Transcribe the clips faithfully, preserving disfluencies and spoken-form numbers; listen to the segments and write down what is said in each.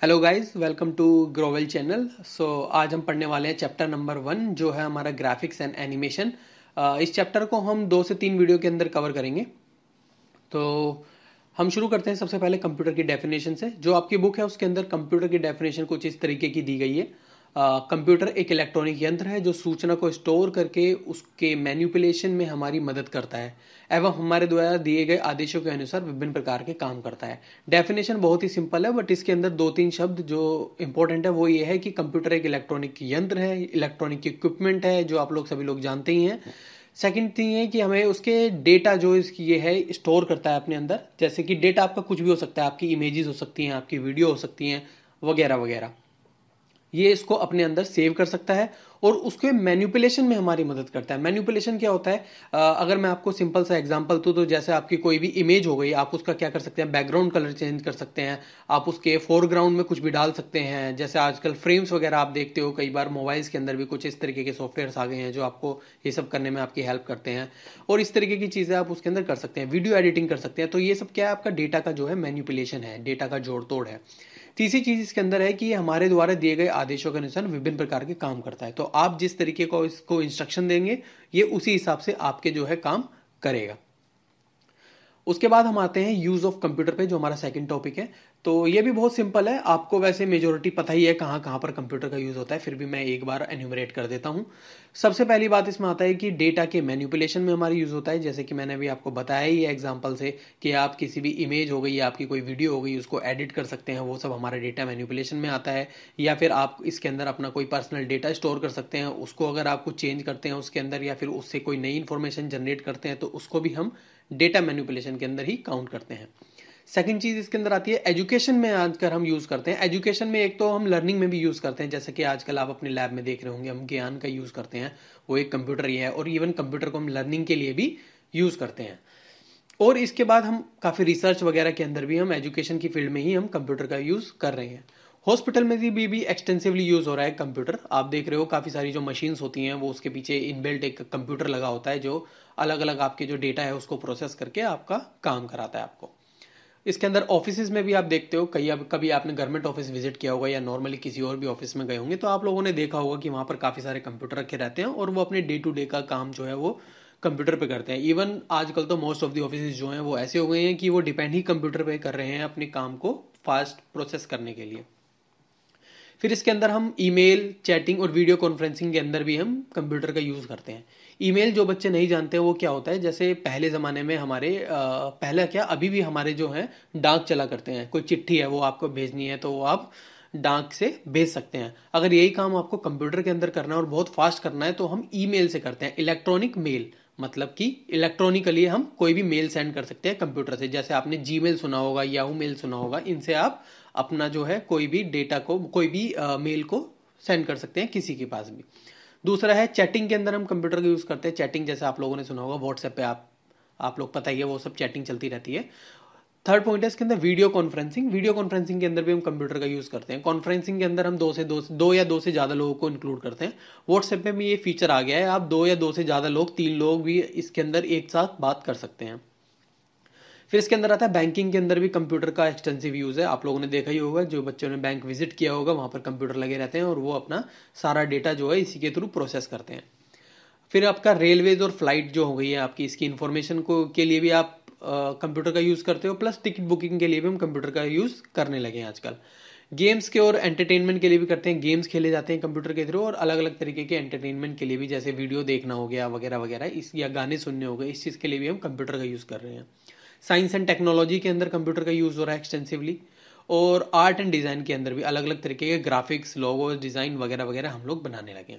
Hello guys, welcome to Growel channel. So आज हम पढ़ने वाले हैं चैप्टर नंबर वन, जो है हमारा ग्राफिक्स एंड एनिमेशन। इस चैप्टर को हम दो से तीन वीडियो के अंदर कवर करेंगे। तो हम शुरू करते हैं सबसे पहले कंप्यूटर की डेफिनेशन से। जो आपकी बुक है उसके अंदर कंप्यूटर की डेफिनेशन कुछ इस तरीके की दी गई है। कंप्यूटर एक इलेक्ट्रॉनिक यंत्र है जो सूचना को स्टोर करके उसके मैनिपुलेशन में हमारी मदद करता है एवं हमारे द्वारा दिए गए आदेशों के अनुसार विभिन्न प्रकार के काम करता है। डेफिनेशन बहुत ही सिंपल है, बट इसके अंदर दो तीन शब्द जो इंपॉर्टेंट है वो ये है कि कंप्यूटर एक इलेक्ट्रॉनिक यंत्र है, इलेक्ट्रॉनिक इक्विपमेंट है, जो आप लोग सभी लोग जानते ही हैं। सेकंड थिंग है कि हमें उसके डेटा जो इसकी ये है स्टोर करता है अपने अंदर। जैसे कि डेटा आपका कुछ भी हो सकता है, आपकी इमेजेस हो सकती हैं, आपकी वीडियो हो सकती हैं, वगैरह वगैरह। ये इसको अपने अंदर सेव कर सकता है और उसके मैनिपुलेशन में हमारी मदद करता है। मैनिपुलेशन क्या होता है? आ, अगर मैं आपको सिंपल सा एग्जांपल दूं तो जैसे आपकी कोई भी इमेज हो गई, आप उसका क्या कर सकते हैं, बैकग्राउंड कलर चेंज कर सकते हैं, आप उसके फोरग्राउंड में कुछ भी डाल सकते हैं। जैसे आजकल फ्रेम्स वगैरह आप देखते हो, कई बार मोबाइल्स के अंदर भी कुछ इस तरीके के सॉफ्टवेयर आ गए हैं जो आपको ये सब करने में आपकी हेल्प करते हैं, और इस तरीके की चीजें आप उसके अंदर कर सकते हैं। वीडियो एडिटिंग कर सकते हैं। तो ये सब क्या है? आपका डेटा का जो है मैनिपुलेशन है, डेटा का जोड़ तोड़ है। तीसरी चीज इसके अंदर है कि हमारे द्वारा दिए गए आदेशों के अनुसार विभिन्न प्रकार के काम करता है। तो आप जिस तरीके को इसको इंस्ट्रक्शन देंगे, ये उसी हिसाब से आपके जो है काम करेगा। उसके बाद हम आते हैं यूज ऑफ कंप्यूटर पे, जो हमारा सेकंड टॉपिक है। तो ये भी बहुत सिंपल है, आपको वैसे मेजोरिटी पता ही है कहां कहां पर कंप्यूटर का यूज होता है, फिर भी मैं एक बार एन्यूमरेट कर देता हूं। सबसे पहली बात इसमें आता है कि डेटा के मैनिपुलेशन में हमारा यूज होता है। जैसे कि मैंने अभी आपको बताया ही है एग्जांपल से कि आप किसी भी इमेज हो गई या आपकी कोई वीडियो हो गई, उसको एडिट कर सकते हैं, वो सब हमारा डेटा मैनिपुलेशन में आता है। या फिर आप इसके अंदर अपना कोई पर्सनल डेटा स्टोर कर सकते हैं, उसको अगर आप कुछ चेंज करते हैं उसके अंदर या फिर उससे कोई नई इंफॉर्मेशन जनरेट करते हैं तो उसको भी हम डेटा मैनिपुलेशन के अंदर ही काउंट करते हैं। सेकंड चीज इसके अंदर आती है एजुकेशन में। आजकल हम यूज करते हैं एजुकेशन में, एक तो हम लर्निंग में भी यूज करते हैं। जैसे कि आजकल आप अपने लैब में देख रहे होंगे, हम ज्ञान का यूज करते हैं, वो एक कंप्यूटर ही है। और इवन कंप्यूटर को हम लर्निंग के लिए भी यूज करते हैं। और इसके बाद हम काफी रिसर्च वगैरह के अंदर भी हम एजुकेशन की फील्ड में ही हम कंप्यूटर का यूज कर रहे हैं। हॉस्पिटल में भी भी एक्सटेंसिवली यूज हो रहा है कंप्यूटर। आप देख रहे हो काफी सारी जो मशीन्स होती हैं वो उसके पीछे इनबिल्ट एक कंप्यूटर लगा होता है जो अलग अलग आपके जो डेटा है उसको प्रोसेस करके आपका काम कराता है आपको। इसके अंदर ऑफिस में भी आप देखते हो, कई अब कभी आपने गवर्नमेंट ऑफिस विजिट किया होगा या नॉर्मली किसी और भी ऑफिस में गए होंगे तो आप लोगों ने देखा होगा कि वहां पर काफी सारे कंप्यूटर रखे रहते हैं और वो अपने डे टू डे का काम जो है वो कंप्यूटर पे करते हैं। इवन आजकल तो मोस्ट ऑफ द ऑफिस जो हैं वो ऐसे हो गए हैं कि वो डिपेंड ही कंप्यूटर पे कर रहे हैं अपने काम को फास्ट प्रोसेस करने के लिए। फिर इसके अंदर हम ईमेल, चैटिंग और वीडियो कॉन्फ्रेंसिंग के अंदर भी हम कंप्यूटर का यूज करते हैं। ईमेल जो बच्चे नहीं जानते वो क्या होता है, जैसे पहले जमाने में हमारे पहले क्या अभी भी हमारे जो है डाक चला करते हैं। कोई चिट्ठी है वो आपको भेजनी है तो वो आप डाक से भेज सकते हैं। अगर यही काम आपको कंप्यूटर के अंदर करना है और बहुत फास्ट करना है तो हम ईमेल से करते हैं। इलेक्ट्रॉनिक मेल मतलब कि इलेक्ट्रॉनिकली हम कोई भी मेल सेंड कर सकते हैं कंप्यूटर से। जैसे आपने जीमेल सुना होगा, याहू मेल सुना होगा, इनसे आप अपना जो है कोई भी डेटा को, कोई भी आ, मेल को सेंड कर सकते हैं किसी के पास भी। दूसरा है चैटिंग के अंदर हम कंप्यूटर का यूज करते हैं। चैटिंग जैसे आप लोगों ने सुना होगा व्हाट्सएप पे आप आप लोग पता ही है वो सब चैटिंग चलती रहती है। थर्ड पॉइंट है इसके अंदर वीडियो कॉन्फ्रेंसिंग। वीडियो कॉन्फ्रेंसिंग के अंदर भी हम कंप्यूटर का यूज करते हैं। कॉन्फ्रेंसिंग के अंदर हम दो से दो दो या दो से ज्यादा लोगों को इंक्लूड करते हैं। व्हाट्सएप में भी ये फीचर आ गया है, आप दो या दो से ज्यादा लोग, तीन लोग भी इसके अंदर एक साथ बात कर सकते हैं। फिर इसके अंदर आता है बैंकिंग के अंदर भी कंप्यूटर का एक्सटेंसिव यूज है। आप लोगों ने देखा ही होगा, जो बच्चों ने बैंक विजिट किया होगा वहां पर कंप्यूटर लगे रहते हैं और वो अपना सारा डेटा जो है इसी के थ्रू प्रोसेस करते हैं। फिर आपका रेलवेज और फ्लाइट जो हो गई है आपकी, इसकी इंफॉर्मेशन को के लिए भी आप कंप्यूटर का यूज करते हो। प्लस टिकट बुकिंग के लिए भी हम कंप्यूटर का यूज करने लगे हैं आजकल। गेम्स के और एंटरटेनमेंट के लिए भी करते हैं, गेम्स खेले जाते हैं कंप्यूटर के थ्रू, और अलग अलग तरीके के एंटरटेनमेंट के लिए भी, जैसे वीडियो देखना हो गया वगैरह वगैरह, इस या गाने सुनने हो गए, इस चीज के लिए भी हम कंप्यूटर का यूज कर रहे हैं। साइंस एंड टेक्नोलॉजी के अंदर कंप्यूटर का यूज हो रहा है एक्सटेंसिवली, और आर्ट एंड डिजाइन के अंदर भी अलग अलग तरीके के ग्राफिक्स, लोगो, डिजाइन वगैरह वगैरह हम लोग बनाने लगे हैं।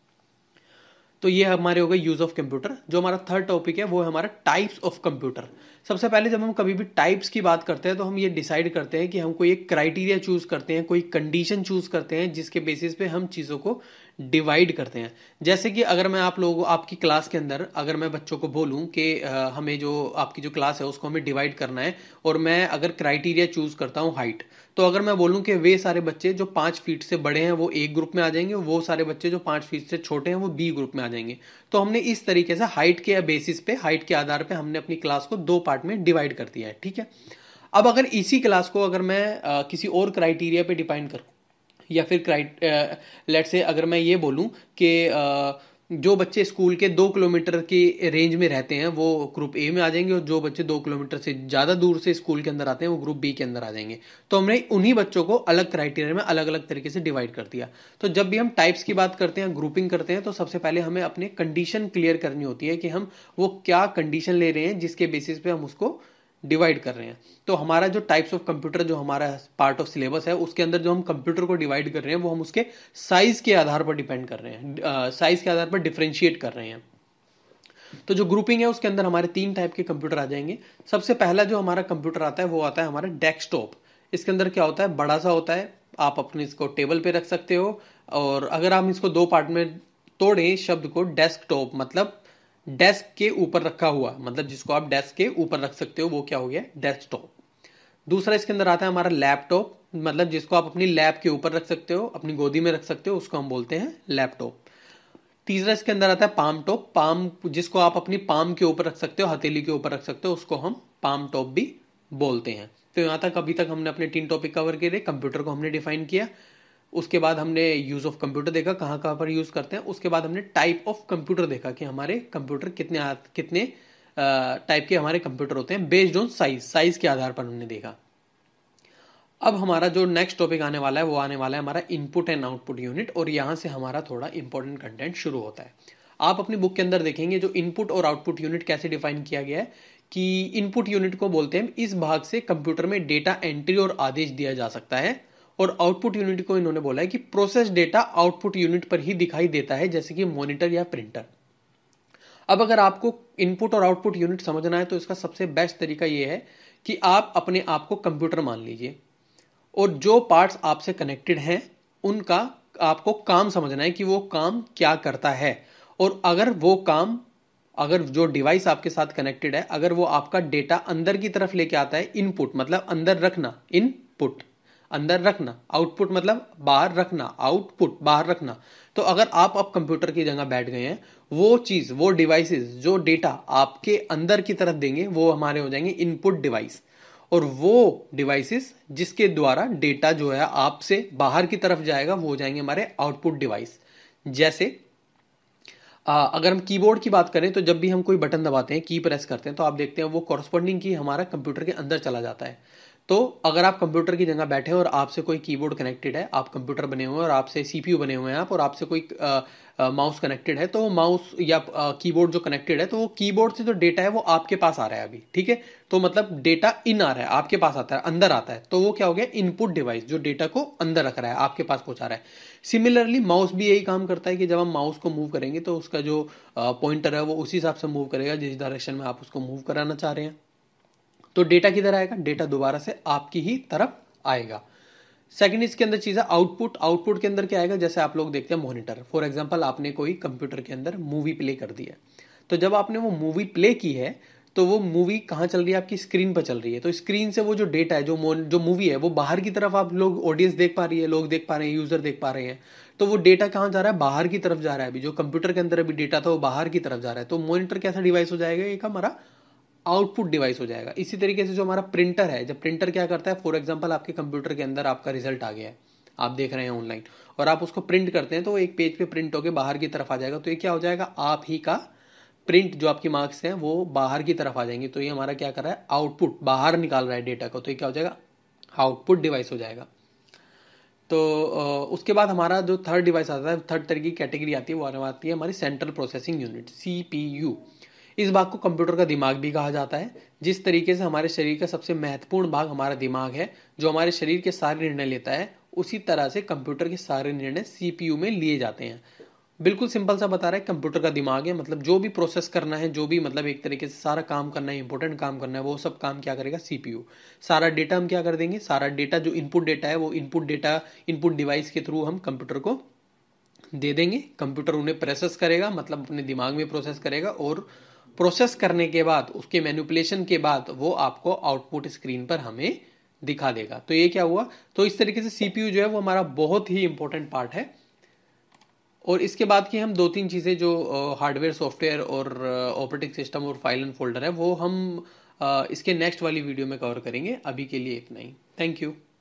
तो ये हमारे हो गए यूज ऑफ कंप्यूटर। जो हमारा थर्ड टॉपिक है वो है हमारा टाइप्स ऑफ कंप्यूटर। सबसे पहले जब हम कभी भी टाइप्स की बात करते हैं तो हम ये डिसाइड करते हैं कि हम कोई एक क्राइटेरिया चूज करते हैं, कोई कंडीशन चूज करते हैं जिसके बेसिस पे हम चीजों को डिवाइड करते हैं। जैसे कि अगर मैं आप लोगों आपकी क्लास के अंदर अगर मैं बच्चों को बोलूं कि हमें जो आपकी जो क्लास है उसको हमें डिवाइड करना है, और मैं अगर क्राइटेरिया चूज करता हूं हाइट, तो अगर मैं बोलूं कि वे सारे बच्चे जो पांच फीट से बड़े हैं वो एक ग्रुप में आ जाएंगे, वो सारे बच्चे जो पांच फीट से छोटे हैं वो बी ग्रुप में आ जाएंगे। तो हमने इस तरीके से हाइट के बेसिस पे, हाइट के आधार पे हमने अपनी क्लास को दो पार्ट में डिवाइड कर दिया है। ठीक है, अब अगर इसी क्लास को अगर मैं आ, किसी और क्राइटेरिया पे डिफाइन करूं, या फिर क्राइट लेट से अगर मैं ये बोलूं कि जो बच्चे स्कूल के दो किलोमीटर की रेंज में रहते हैं वो ग्रुप ए में आ जाएंगे, और जो बच्चे दो किलोमीटर से ज़्यादा दूर से स्कूल के अंदर आते हैं वो ग्रुप बी के अंदर आ जाएंगे। तो हमने उन्हीं बच्चों को अलग क्राइटेरिया में अलग अलग तरीके से डिवाइड कर दिया। तो जब भी हम टाइप्स की बात करते हैं, ग्रुपिंग करते हैं, तो सबसे पहले हमें अपने कंडीशन क्लियर करनी होती है कि हम वो क्या कंडीशन ले रहे हैं जिसके बेसिस पे हम उसको डिवाइड कर रहे हैं। तो हमारा जो टाइप्स ऑफ कंप्यूटर जो हमारा पार्ट ऑफ सिलेबस है उसके अंदर जो हम कंप्यूटर को डिवाइड कर रहे हैं वो हम उसके साइज के आधार पर डिपेंड कर रहे हैं, साइज के आधार पर डिफरेंशिएट कर रहे हैं। तो जो ग्रुपिंग है उसके अंदर हमारे तीन टाइप के कंप्यूटर आ जाएंगे। सबसे पहला जो हमारा कंप्यूटर आता है वो आता है हमारा डेस्कटॉप। इसके अंदर क्या होता है, बड़ा सा होता है, आप अपने इसको टेबल पे रख सकते हो, और अगर हम इसको दो पार्ट में तोड़ें शब्द को, डेस्कटॉप मतलब डेस्क के ऊपर रखा हुआ, मतलब जिसको आप डेस्क के ऊपर रख सकते हो, वो क्या हो गया, डेस्कटॉप। दूसरा इसके अंदर आता है हमारा लैपटॉप, मतलब जिसको आप अपनी लैप के ऊपर रख सकते हो, अपनी गोदी में रख सकते हो, उसको हम बोलते हैं लैपटॉप। तीसरा इसके अंदर आता है पाम टॉप, पाम जिसको आप अपनी पाम के ऊपर रख सकते हो, हथेली के ऊपर रख सकते हो, उसको हम पाम टॉप भी बोलते हैं। तो यहां तक अभी तक हमने अपने तीन टॉपिक कवर किए। कंप्यूटर को हमने डिफाइन किया, उसके बाद हमने यूज ऑफ कंप्यूटर देखा, कहां कहां पर यूज करते हैं, उसके बाद हमने टाइप ऑफ कंप्यूटर देखा कि हमारे कंप्यूटर कितने कितने टाइप के हमारे कंप्यूटर होते हैं बेस्ड ऑन साइज, साइज के आधार पर हमने देखा। अब हमारा जो नेक्स्ट टॉपिक आने वाला है वो आने वाला है हमारा इनपुट एंड आउटपुट यूनिट, और यहां से हमारा थोड़ा इंपॉर्टेंट कंटेंट शुरू होता है। आप अपनी बुक के अंदर देखेंगे जो इनपुट और आउटपुट यूनिट कैसे डिफाइन किया गया है कि इनपुट यूनिट को बोलते हैं इस भाग से कंप्यूटर में डेटा एंट्री और आदेश दिया जा सकता है, और आउटपुट यूनिट को इन्होंने बोला है कि प्रोसेस डेटा आउटपुट यूनिट पर ही दिखाई देता है, जैसे कि मॉनिटर या प्रिंटर। अब अगर आपको इनपुट और आउटपुट यूनिट समझना है तो इसका सबसे बेस्ट तरीका यह है कि आप अपने आप को कंप्यूटर मान लीजिए, और जो पार्ट्स आपसे कनेक्टेड हैं उनका आपको काम समझना है कि वो काम क्या करता है, और अगर वो काम, अगर जो डिवाइस आपके साथ कनेक्टेड है, अगर वो आपका डेटा अंदर की तरफ लेके आता है, इनपुट मतलब अंदर रखना, इनपुट अंदर रखना, आउटपुट मतलब बाहर रखना, आउटपुट बाहर रखना। तो अगर आप अब कंप्यूटर की जगह बैठ गए हैं, वो चीज, वो डिवाइसेस जो डेटा आपके अंदर की तरफ देंगे वो हमारे हो जाएंगे इनपुट डिवाइस, और वो डिवाइसेस जिसके द्वारा डेटा जो है आपसे बाहर की तरफ जाएगा वो हो जाएंगे हमारे आउटपुट डिवाइस। जैसे आ, अगर हम कीबोर्ड की बात करें तो जब भी हम कोई बटन दबाते हैं, की प्रेस करते हैं, तो आप देखते हैं वो कॉरस्पॉन्डिंग की हमारा कंप्यूटर के अंदर चला जाता है। तो अगर आप कंप्यूटर की जगह बैठे हैं और आपसे कोई कीबोर्ड कनेक्टेड है, आप कंप्यूटर बने हुए हैं और आपसे सीपीयू बने हुए हैं आप, और आपसे कोई माउस कनेक्टेड है, तो माउस या कीबोर्ड जो कनेक्टेड है, तो वो कीबोर्ड से जो डेटा है वो आपके पास आ रहा है अभी, ठीक है। तो मतलब डेटा इन आ रहा है, आपके पास आता है, अंदर आता है, तो वो क्या हो गया, इनपुट डिवाइस, जो डेटा को अंदर रख रहा है, आपके पास पहुंचा रहा है। सिमिलरली माउस भी यही काम करता है कि जब हम माउस को मूव करेंगे तो उसका जो पॉइंटर है वो उसी हिसाब से मूव करेगा जिस डायरेक्शन में आप उसको मूव कराना चाह रहे हैं। तो डेटा किधर आएगा, डेटा दोबारा से आपकी ही तरफ आएगा। सेकंड इसके अंदर चीज है आउटपुट। आउटपुट के अंदर क्या आएगा, जैसे आप लोग देखते हैं मॉनिटर, फॉर एग्जांपल आपने कोई कंप्यूटर के अंदर मूवी प्ले कर दी है, तो जब आपने वो मूवी प्ले की है तो वो मूवी कहाँ चल रही है, आपकी स्क्रीन पर चल रही है। तो स्क्रीन से वो जो डेटा है, जो जो मूवी है, वो बाहर की तरफ आप लोग, ऑडियंस देख पा रही है, लोग देख पा रहे हैं, यूजर देख पा रहे हैं, तो वो डेटा कहाँ जा रहा है, बाहर की तरफ जा रहा है। अभी जो कंप्यूटर के अंदर अभी डेटा था वो बाहर की तरफ जा रहा है। तो मॉनिटर कैसा डिवाइस हो जाएगा, एक हमारा आउटपुट डिवाइस हो जाएगा। इसी तरीके से जो हमारा प्रिंटर है, जब प्रिंटर क्या करता है, फॉर एग्जांपल आपके कंप्यूटर के अंदर आपका रिजल्ट आ गया है, आप देख रहे हैं ऑनलाइन, और आप उसको प्रिंट करते हैं तो वो एक पेज पे प्रिंट होकर बाहर की तरफ आ जाएगा। तो ये क्या हो जाएगा, आप ही का प्रिंट, जो आपकी मार्क्स हैं वो बाहर की तरफ आ जाएंगे। तो ये हमारा क्या कर रहा है, आउटपुट बाहर निकाल रहा है डेटा को, तो ये क्या हो जाएगा, आउटपुट डिवाइस हो जाएगा। तो उसके बाद हमारा जो थर्ड डिवाइस आता है, थर्ड तरह की कैटेगरी आती है, वो आने आती है हमारी सेंट्रल प्रोसेसिंग यूनिट, सीपीयू। इस भाग को कंप्यूटर का दिमाग भी कहा जाता है। जिस तरीके से हमारे शरीर का सबसे महत्वपूर्ण भाग हमारा दिमाग है, जो हमारे शरीर के सारे निर्णय लेता है, उसी तरह से कंप्यूटर के सारे निर्णय सीपीयू में लिए जाते हैं। बिल्कुल सिंपल सा बता रहा है, कंप्यूटर का दिमाग है, मतलब जो भी प्रोसेस करना है, जो भी मतलब एक तरीके से सारा काम करना है, इंपॉर्टेंट काम करना है, वो सब काम क्या करेगा, सीपीयू। सारा डेटा हम क्या कर देंगे, सारा डेटा जो इनपुट डेटा है वो इनपुट डेटा इनपुट डिवाइस के थ्रू हम कंप्यूटर को दे देंगे। कंप्यूटर उन्हें प्रोसेस करेगा, मतलब अपने दिमाग में प्रोसेस करेगा, और प्रोसेस करने के बाद, उसके मैनिपुलेशन के बाद वो आपको आउटपुट स्क्रीन पर हमें दिखा देगा। तो ये क्या हुआ, तो इस तरीके से सीपीयू जो है वो हमारा बहुत ही इंपॉर्टेंट पार्ट है। और इसके बाद की हम दो तीन चीजें, जो हार्डवेयर, सॉफ्टवेयर और ऑपरेटिंग सिस्टम और फाइल एंड फोल्डर है, वो हम इसके नेक्स्ट वाली वीडियो में कवर करेंगे। अभी के लिए इतना ही। Thank you.